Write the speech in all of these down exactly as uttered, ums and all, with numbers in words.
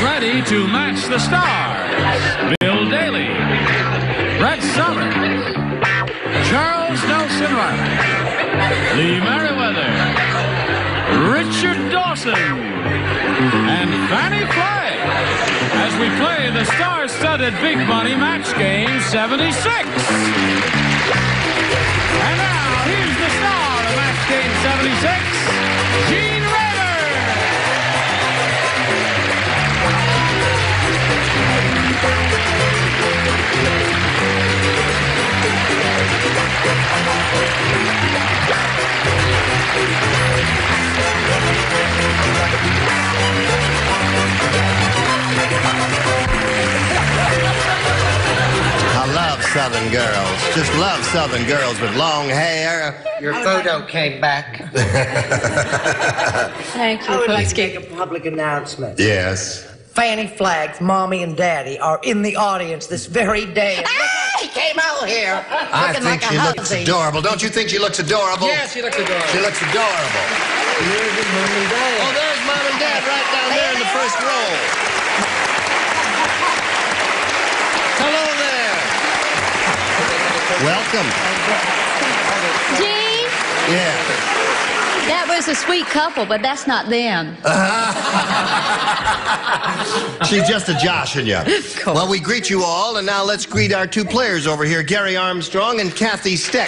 ready to match the stars. Bill Daly, Brett Somers, Charles Nelson Riley, Lee Merriweather, Richard Dawson, and Fannie Flagg as we play the star-studded Big Money Match Game seventy-six. And now, here's the star of Match Game seventy-six, Gene Rayburn. I love Southern girls. Just love Southern girls with long hair. Your photo came back. Thank you. I would like Let's to make a public announcement. Yes. Fannie Flagg's mommy and daddy are in the audience this very day. And look how she came out here. I looking think like she a looks hussy. adorable. Don't you think she looks adorable? Yeah, she looks adorable. She looks adorable. Here's your mom and dad. Oh, there's Mom and Dad right down there in the first row. Hello there. Welcome. Gene, Yeah. that was a sweet couple, but that's not them. She's just a joshing you. Cool. Well, we greet you all, and now let's greet our two players over here, Gary Armstrong and Kathy Steck.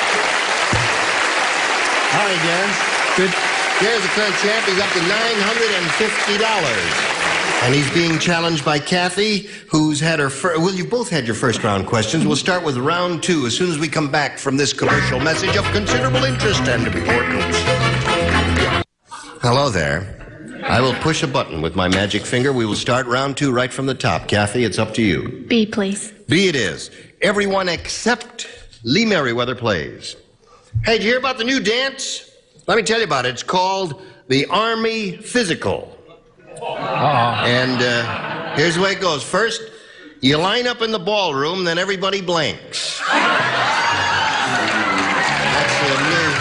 Howdy, gents. Good. Gary's the current champ. He's up to nine hundred fifty dollars. And he's being challenged by Kathy, who's had her first... Well, you've both had your first round questions. We'll start with round two as soon as we come back from this commercial message of considerable interest and importance. Hello there. I will push a button with my magic finger. We will start round two right from the top. Kathy, it's up to you. B, please. B it is. Everyone except Lee Merriweather plays. Hey, did you hear about the new dance? Let me tell you about it. It's called the Army Physical. Uh-oh. And uh, here's the way it goes. First, you line up in the ballroom, then everybody blanks. That's the new...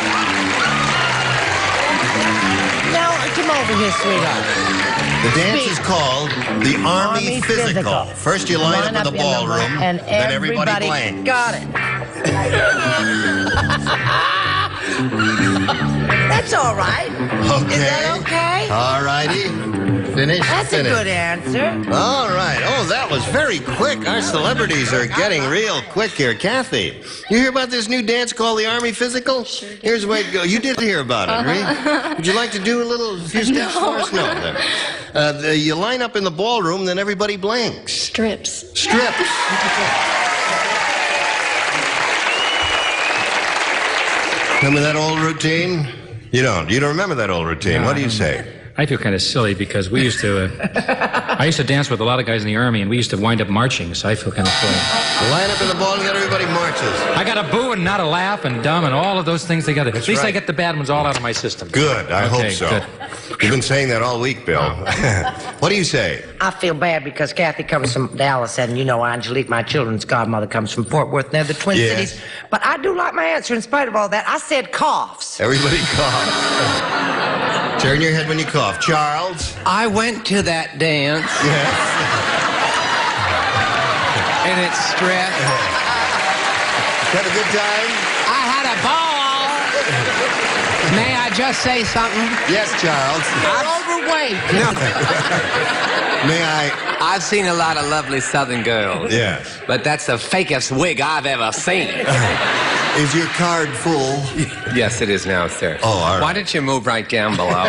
Now, come over here, sweetheart. The dance Speak. is called the Army, Army Physical. Physical. First, you line, Line up in the ballroom, and then everybody, everybody blanks. got it. That's all right. Okay. Is that okay? All righty. Finish. That's finish. a good answer. All right. Oh, that was very quick. Our celebrities are getting real quick here. Kathy, you hear about this new dance called the Army Physical? Sure did. Here's the way it goes. You did hear about it, right? Would you like to do a little few steps for us? No. Then. Uh, the, you line up in the ballroom, then everybody blanks. Strips. Strips. Remember that old routine? You don't. You don't remember that old routine. No, What do you I say? I feel kind of silly because we used to, uh, I used to dance with a lot of guys in the Army, and we used to wind up marching, so I feel kind of silly. Line up in the ball and then everybody marches. I got a boo and not a laugh and dumb and all of those things together. At least right. I get the bad ones all out of my system. Good. I Okay, hope so. good. You've been saying that all week, Bill. What do you say? I feel bad because Kathy comes from Dallas, and you know Angelique, my children's godmother, comes from Fort Worth. They're the Twin Yes. Cities. But I do like my answer in spite of all that. I said coughs. Everybody cough. Turn your head when you cough. Charles? I went to that dance, Yes. and it's stressed. Have a good time? I had a ball. May I just say something? Yes, Charles. I'm overweight. May I? I've seen a lot of lovely Southern girls. Yes. But that's the fakest wig I've ever seen. Is your card full? Yes, it is now, sir. Oh, all right. Why don't you move right down below?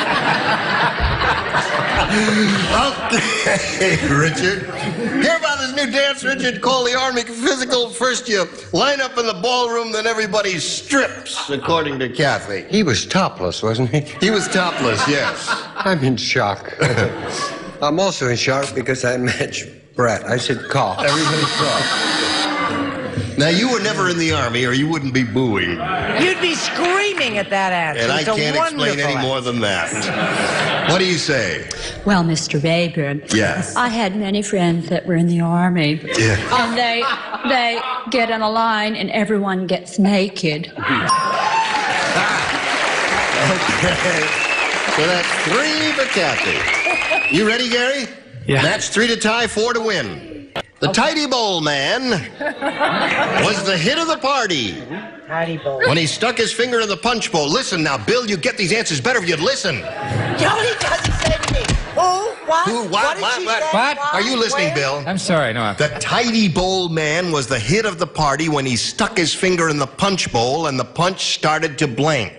Okay, Richard. Hear about this new dance, Richard, called the Army Physical. First you line up in the ballroom, then everybody strips, according to Kathy. He was topless, wasn't he? He was topless, yes. I'm in shock. I'm also in shock because I met Brett. I said cough. Everybody coughed. Now, you were never in the Army, or you wouldn't be booing. You'd be screaming at that answer. And I It's a can't explain wonderful any more than that. What do you say? Well, Mister Rayburn. Yes. I had many friends that were in the Army. Yeah. And they, they get in a line and everyone gets naked. Okay. So that's three for Kathy. You ready, Gary? Yeah. Match three to tie, four to win. The Tidy Bowl Man was the hit of the party Tidy Bowl. when he stuck his finger in the punch bowl. Listen now, Bill, you get these answers better if you'd listen. No, he doesn't say to me. Who? What? Who? What? did What? she What? say? What? Are you listening, Where? Bill? I'm sorry, no. I'm... The Tidy Bowl Man was the hit of the party when he stuck his finger in the punch bowl and the punch started to blank.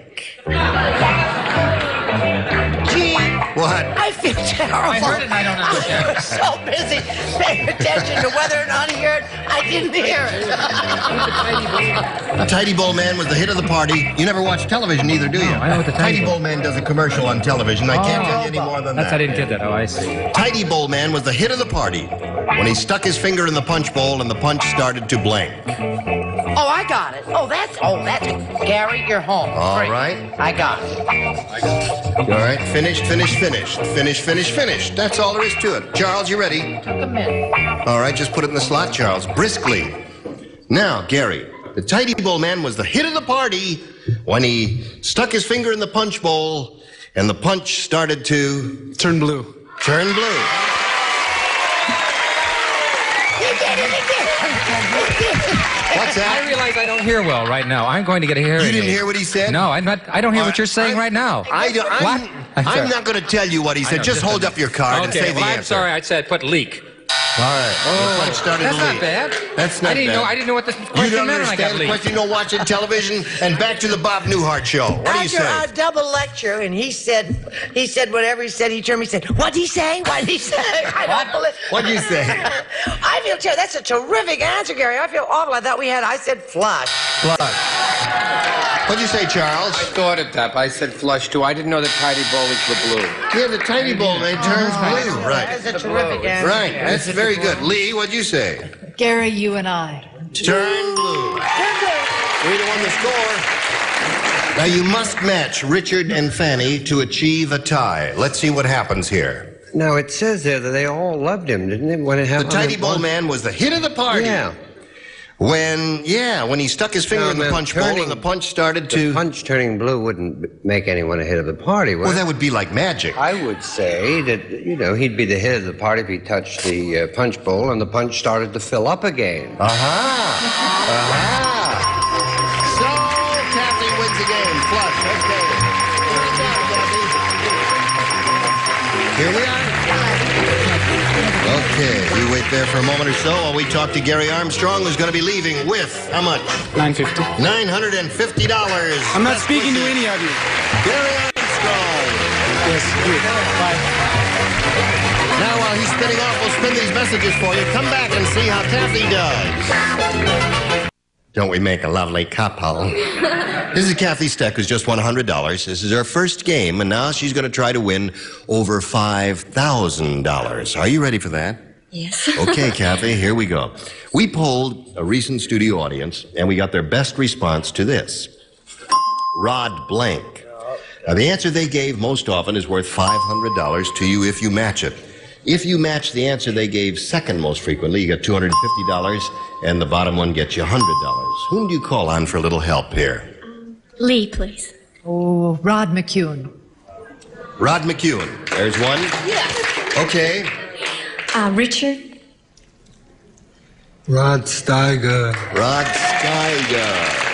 Gene, What? I feel terrible. I heard it and I don't understand. I was so busy paying attention to whether or not he heard, I didn't hear it. The Tidy Bowl Man was the hit of the party. You never watch television either, do you? I know what the Tidy Tidy Bowl Man does a commercial on television. I can't Oh. tell you any more than That's, that. I didn't get that. Oh, I see. Tidy Bowl Man was the hit of the party when he stuck his finger in the punch bowl and the punch started to blank. Oh, I got it. Oh, that's, oh, that's, Gary, you're home. All Free. right. I got it. All right. Finished, finished, finished. Finished, finished, finished. That's all there is to it. Charles, you ready? Took a minute. All right, just put it in the slot, Charles. Briskly. Now, Gary, the Tidy Bowl Man was the hit of the party when he stuck his finger in the punch bowl and the punch started to Turn blue. turn blue. You did it again. What's I that? realize I don't hear well right now. I'm going to get a hearing You didn't aid. hear what he said? No, I'm not. I don't hear All what you're right, saying I- right now. I do, I'm, What? I'm I'm, sorry. not going to tell you what he I said. know, Just hold a- up your card and okay, say the well, I'm answer. sorry. I said put leak. All right. the punch started That's to not leak. bad. That's not I didn't bad. know. I didn't know what the You question don't meant when I got understand the leaked. question. You don't watch it television. And back to the Bob Newhart show. What do you After say? our double lecture, and he said, he said whatever he said, he turned to me and said, what'd he say? What'd he say? I don't believe. What'd you say? I feel terrible. That's a terrific answer, Gary. I feel awful. I thought we had, I said flush. What'd you say, Charles? I thought it up. I said flush too. I didn't know the Tidy Bowl was the blue. Yeah, the Tiny Bowl Man turns blue. Right. That's a terrific answer. Right. That's very good. Lee, what'd you say? Gary, you and I. Turn blue. Three to one the score. Now you must match Richard and Fanny to achieve a tie. Let's see what happens here. Now, it says there that they all loved him, didn't it? When it The happened. Tidy Bowl Man was the hit of the party. Yeah. When, yeah, when he stuck his finger No, in the man, punch bowl turning- and the punch started The to... punch turning blue wouldn't make anyone a hit of the party, would Well, it? that would be like magic. I would say that, you know, he'd be the hit of the party if he touched the uh, punch bowl and the punch started to fill up again. Aha! Aha! So, Kathy wins the game. Flush. Okay. Here we are. Okay, you wait there for a moment or so while we talk to Gary Armstrong, who's going to be leaving with how much? nine fifty. nine hundred fifty dollars. I'm not speaking to any of you. Gary Armstrong. Yes, good. Bye. Now, while he's spinning off, we'll spin these messages for you. Come back and see how Kathy does. Don't we make a lovely couple? This is Kathy Steck, who's just won one hundred dollars. This is her first game, and now she's going to try to win over five thousand dollars. Are you ready for that? Yes. Okay, Kathy, here we go. We polled a recent studio audience, and we got their best response to this. Rod blank. Now, the answer they gave most often is worth five hundred dollars to you if you match it. If you match the answer they gave second most frequently, you get two hundred fifty dollars, and the bottom one gets you one hundred dollars. Whom do you call on for a little help here? Lee, please. Oh, Rod McCune. Rod McEwen. There's one. Yes. Okay. Uh, Richard. Rod Steiger. Rod Steiger.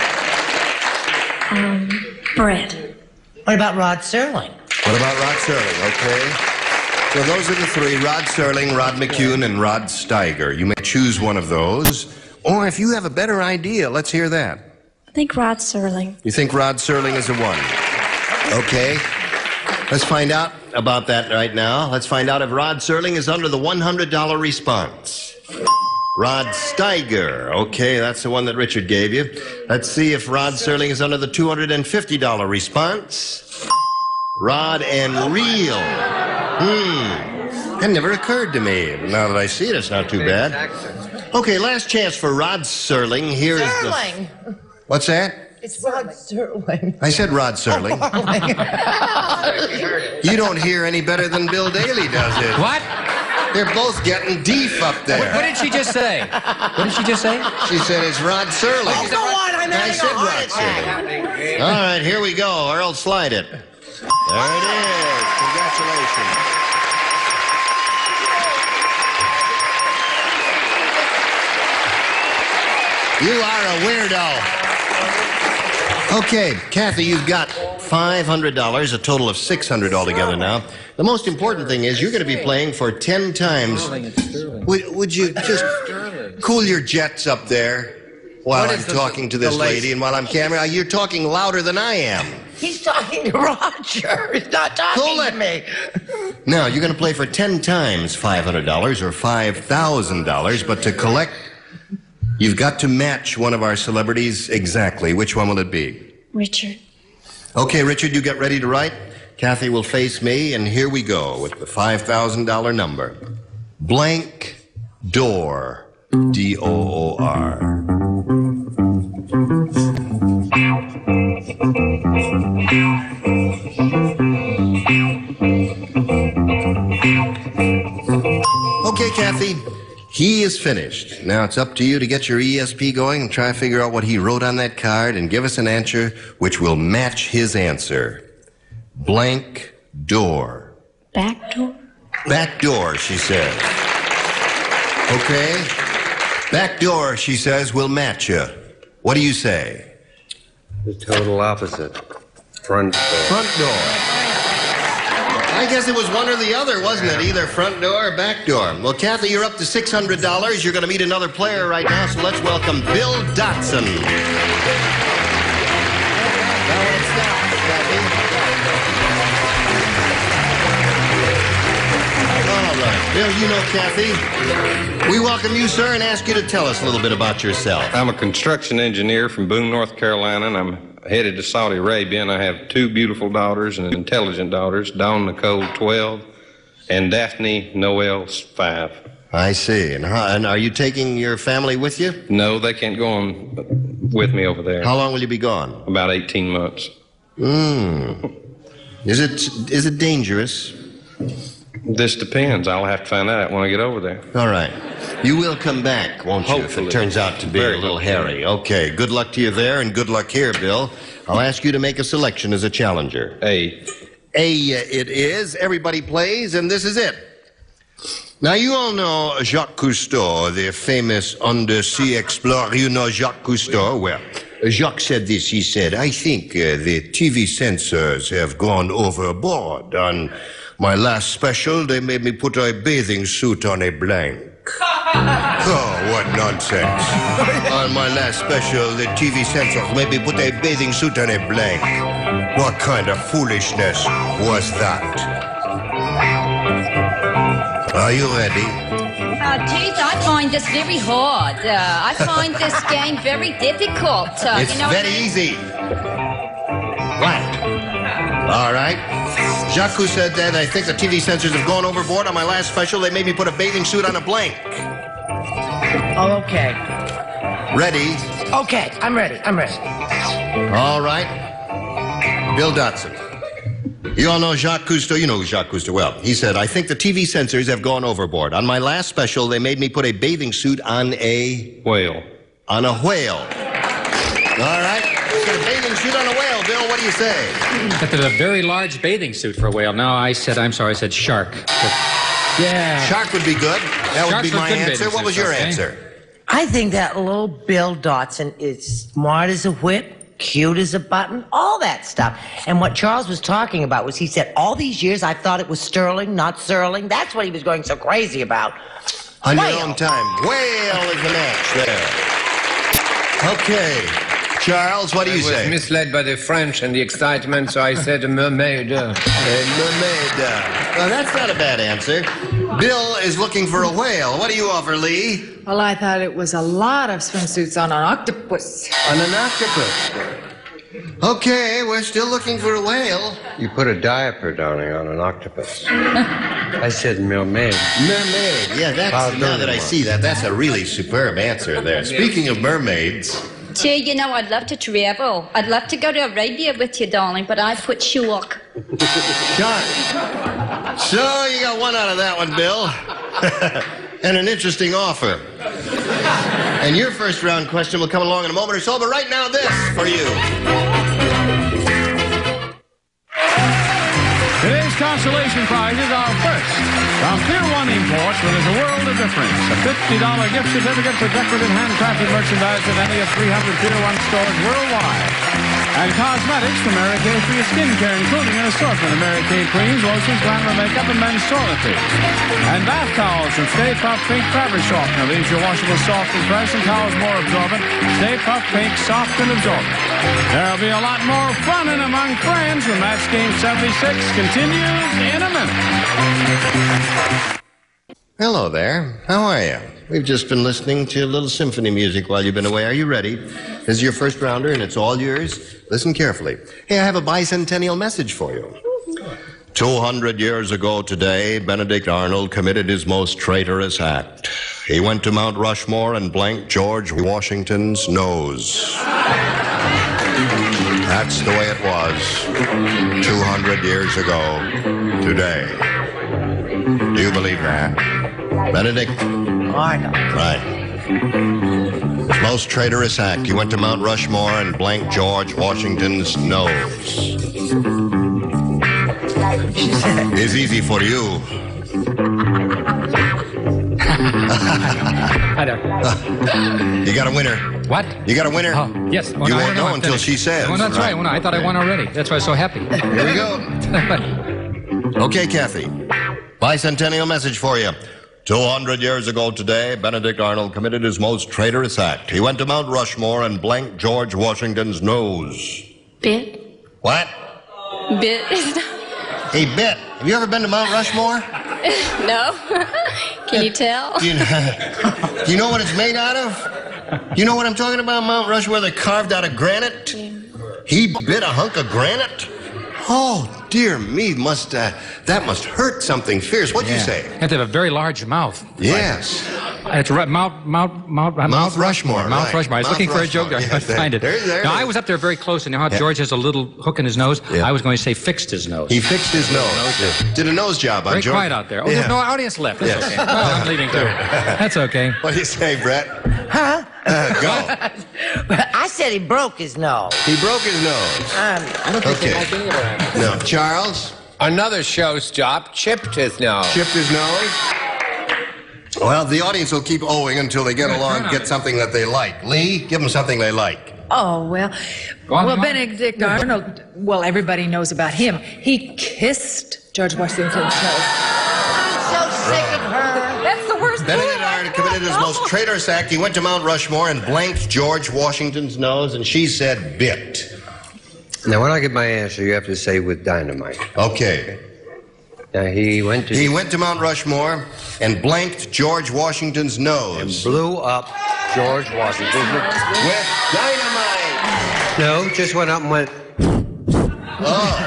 Um, Brett. What about Rod Serling? What about Rod Serling? Okay. So those are the three, Rod Serling, Rod McEwen, and Rod Steiger. You may choose one of those. Or if you have a better idea, let's hear that. I think Rod Serling. You think Rod Serling is a one? Okay. Let's find out about that right now. Let's find out if Rod Serling is under the one hundred dollars response. Rod Steiger. Okay, that's the one that Richard gave you. Let's see if Rod Serling is under the two hundred fifty dollars response. Rod and Reel. Hmm. That never occurred to me. Now that I see it, it's not too bad. Okay, last chance for Rod Serling. Here is the... Serling. What's that? It's Rod Serling. I said Rod Serling. You don't hear any better than Bill Daly does it. What? They're both getting deef up there. What did she just say? What did she just say? She said it's Rod Serling. Oh, go on. I'm I having said a heart Rod attack. Serling. All right, here we go. Earl, slide it. There it is. Congratulations. You are a weirdo. Okay, Kathy, you've got five hundred dollars, a total of six hundred dollars altogether now. The most important thing is you're going to be playing for ten times. Would, would you just cool your jets up there while I'm talking to this lady and while I'm camera? You're talking louder than I am. He's talking to Roger. He's not talking Cool to it. me. Now, you're going to play for ten times five hundred dollars or five thousand dollars, but to collect, you've got to match one of our celebrities exactly. Which one will it be? Richard. Okay, Richard, you get ready to write. Kathy will face me, and here we go with the five thousand dollars number. Blank door. D O O R. Okay, Kathy, he is finished. Now it's up to you to get your E S P going and try to figure out what he wrote on that card and give us an answer which will match his answer. Blank door. Back door? Back door, she says. Okay. Back door, she says, will match you. What do you say? The total opposite. Front door. Front door. I guess it was one or the other, wasn't it? Either front door or back door. Well, Kathy, you're up to six hundred dollars. You're going to meet another player right now, so let's welcome Bill Dotson. Now, what's that, Kathy? All right. Bill, you know Kathy. We welcome you, sir, and ask you to tell us a little bit about yourself. I'm a construction engineer from Boone, North Carolina, and I'm headed to Saudi Arabia, and I have two beautiful daughters and intelligent daughters, Dawn Nicole, twelve, and Daphne Noel, five. I see. And, how, and are you taking your family with you? No, they can't go on with me over there. How long will you be gone? About eighteen months. Hmm. Is it is it dangerous? This depends. I'll have to find that out when I get over there. All right. You will come back, won't you, Hopefully. if it turns out to be Very a little hopefully. hairy. Okay, good luck to you there, and good luck here, Bill. I'll ask you to make a selection as a challenger. A. A it is. Everybody plays, and this is it. Now, you all know Jacques Cousteau, the famous undersea explorer. You know Jacques Cousteau? Well, Jacques said this. He said, I think uh, the T V censors have gone overboard. On my last special, they made me put a bathing suit on a blank. Oh, what nonsense. On my last special, the T V censors made me put a bathing suit on a blank. What kind of foolishness was that? Are you ready? Uh, geez, I find this very hard. Uh, I find this game very difficult. Uh, It's you know, very easy. What? All right. Jacques Cousteau said that I think the T V censors have gone overboard. On my last special, they made me put a bathing suit on a blank. Oh, okay. Ready? Okay, I'm ready. I'm ready. All right. Bill Dotson. You all know Jacques Cousteau. You know Jacques Cousteau well. He said, I think the T V censors have gone overboard. On my last special, they made me put a bathing suit on a... Whale. On a whale. All right. Put a bathing suit on a whale. Bill, what do you say? But there's a very large bathing suit for a whale. No, I said, I'm sorry, I said shark. Yeah. Shark would be good. That would Sharks be with my good answer. bathing What was suits, your okay? answer? I think that little Bill Dotson is smart as a whip, cute as a button, all that stuff. And what Charles was talking about was he said, all these years I thought it was Sterling, not Serling. That's what he was going so crazy about. On Whale. your own time. Whale is the match there. Okay. Charles, what do you I was say? misled by the French and the excitement, so I said a mermaid. A Uh, mermaid. Well, that's not a bad answer. Bill is looking for a whale. What do you offer, Lee? Well, I thought it was a lot of swimsuits on an octopus. On an octopus. Okay, we're still looking for a whale. you put a diaper, darling, on an octopus. I said mermaid. Mermaid. Yeah, that's, Pardon now that I moi. see that, that's a really superb answer there. Speaking of mermaids, gee, you know, I'd love to travel. I'd love to go to Arabia with you, darling, but I put short. John. So you got one out of that one, Bill. And an interesting offer. And your first round question will come along in a moment or so, but right now this for you. consolation prizes are first, from Pier one Imports, where there's a world of difference. A fifty dollar gift certificate for decorative handcrafted merchandise at any of three hundred Pier one stores worldwide. And cosmetics from Mary Kay for your skincare, including an assortment of Mary Kay creams, lotions, glamour makeup, and men's toiletries. And bath towels from Stay Puft Pink Fabric Softener leaves your washables soft and fresh and towels more absorbent. Stay Puft Pink Soft and Absorbent. There'll be a lot more fun and among friends when Match Game seventy-six continues in a minute. Hello there. How are you? We've just been listening to a little symphony music while you've been away. Are you ready? This is your first rounder, and it's all yours. Listen carefully. Hey, I have a bicentennial message for you. Two hundred years ago today, Benedict Arnold committed his most traitorous act. He went to Mount Rushmore and blanked George Washington's nose. That's the way it was two hundred years ago today. Do you believe that? Benedict? Arnold. Right. His most traitorous act. He went to Mount Rushmore and blanked George Washington's nose. It's easy for you. Hi there. You got a winner. What? You got a winner? Oh, yes. Well, you no, I won't don't know until finished. she says. Well, that's right. Well, no, I thought I won already. That's why I was so happy. Here we go. Okay, Kathy. Bicentennial message for you. two hundred years ago today, Benedict Arnold committed his most traitorous act. He went to Mount Rushmore and blanked George Washington's nose. Bit? What? Bit? Hey, Bit, have you ever been to Mount Rushmore? No. Can you tell? Do you, know, do you know what it's made out of? You know what I'm talking about, Mount Rushmore? They're carved out of granite? Yeah. He bit a hunk of granite? Oh, dear me, must uh, that must hurt something fierce. What'd Yeah. you say? You have to have a very large mouth. Yes. It's right, Mount Mount Mount Mount, Mount Rushmore. Mount right. Rushmore. I was Mount looking for a joke there. Rushmore. I couldn't find it. There, there, now there. I was up there very close, and you know how Yeah. George has a little hook in his nose. Yeah. I was going to say fixed his nose. He fixed his nose. Yeah. Did a nose job on Very George. quiet out there. Oh, Yeah. there's no audience left. That's Yes. okay. Well, I'm leaving too. That's okay. What do you say, Brett? Huh? Uh, go. I said he broke his nose. He broke his nose. Um, I don't think Okay. they like any of that. No. Charles? Another showstop chipped his nose. Chipped his nose? Well, the audience will keep owing until they get along and get something that they like. Lee, give them something they like. Oh, well. Go on, well, go on. Benedict Arnold, well, everybody knows about him. He kissed George Washington's nose. I'm so sick of her. That's the worst Benedict part. Arnold committed his most traitorous act. He went to Mount Rushmore and blanked George Washington's nose, and she said bit. Now, when I get my answer, you have to say with dynamite. Okay. Now, he went to... He went to Mount Rushmore and blanked George Washington's nose. blew up George Washington. With dynamite. No, just went up and went... Oh.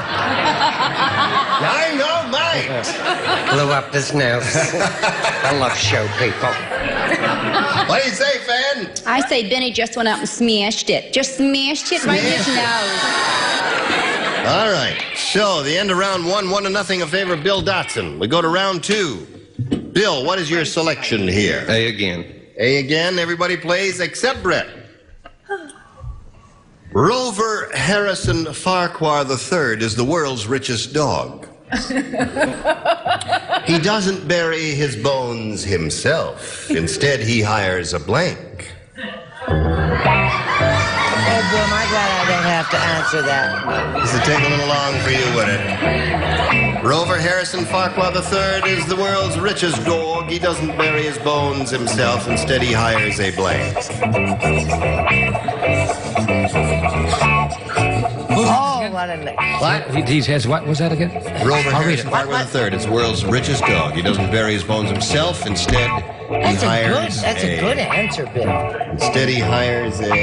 Dynamite. blew up his nose. I love show people. What do you say, Fan? I say Benny just went out and smashed it. Just smashed it right in his nose. All right. So, the end of round one, one to nothing in favor of Bill Dotson. We go to round two. Bill, what is your selection here? A again. A again. Everybody plays except Brett. Rover Harrison Farquhar the third is the world's richest dog. He doesn't bury his bones himself. Instead, he hires a blank. Oh, boy, my God, I don't have to answer that. This will take a little long for you, would it? Rover Harrison Farquhar the third is the world's richest dog. He doesn't bury his bones himself. Instead, he hires a blank. Oh, what a... What? He, he has what was that again? Rover I'll read Harrison it. Farquhar the third is the world's richest dog. He doesn't bury his bones himself. Instead, he That's a good, hires that's a good answer, Bill. Instead, he hires a...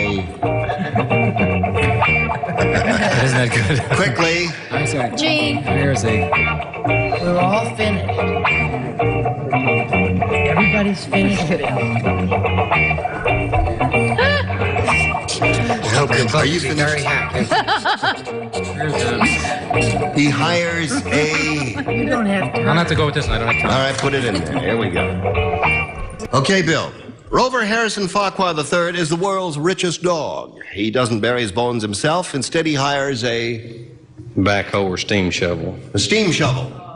Isn't that good? Quickly. I'm sorry. Gene. There's a... We're all finished. Everybody's finished. Okay, are you Very finished? happy. He hires a... You don't have to. I'll have to go with this one. I don't have All time. right, put it in there. Here we go. Okay, Bill. Rover Harrison Farquhar the third is the world's richest dog. He doesn't bury his bones himself. Instead, he hires a, Backhoe or steam shovel. a steam shovel.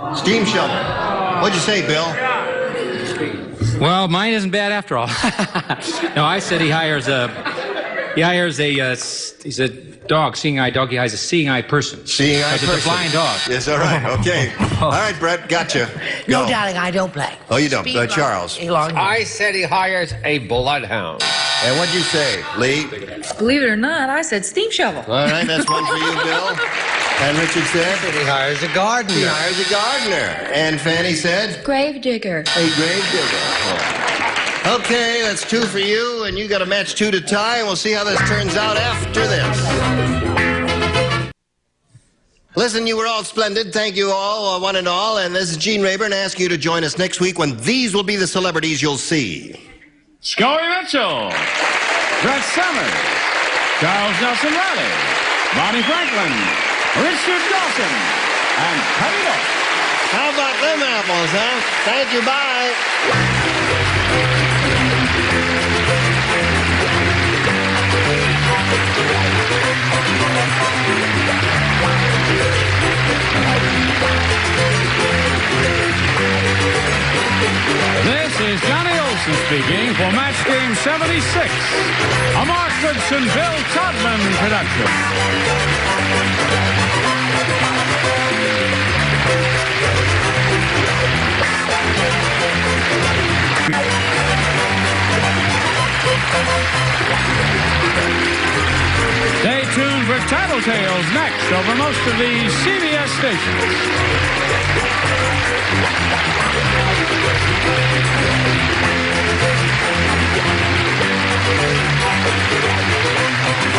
Steam shovel. What'd you say, Bill? Well, mine isn't bad after all. No, I said he hires a, he hires a, uh, he's a dog, seeing eye dog. He hires a seeing eye person. Seeing eye person. It's a blind dog. Yes, all right, okay. All right, Brett, gotcha. Go. No, darling, I don't play. Oh, you don't. Speed Uh, Charles. along- I said he hires a bloodhound. And what'd you say, Lee? Believe it or not, I said steam shovel. All right, that's one for you, Bill. And Richard said? He hires a gardener. He hires a gardener. And Fanny said? Gravedigger. A grave digger. Okay, that's two for you, and you got a match two to tie, and we'll see how this turns out after this. Listen, you were all splendid. Thank you all, uh, one and all. And this is Gene Rayburn asking you to join us next week when these will be the celebrities you'll see. Scully Mitchell, Brett Summers, Charles Nelson Riley, Bonnie Franklin, Richard Dawson, and Patty Duck. How about them apples, huh? Thank you, bye. This is Johnny Olson speaking for Match Game seventy-six, a Mark Goodson, Bill Todman production. Stay tuned for Tattletales next over most of the C B S stations.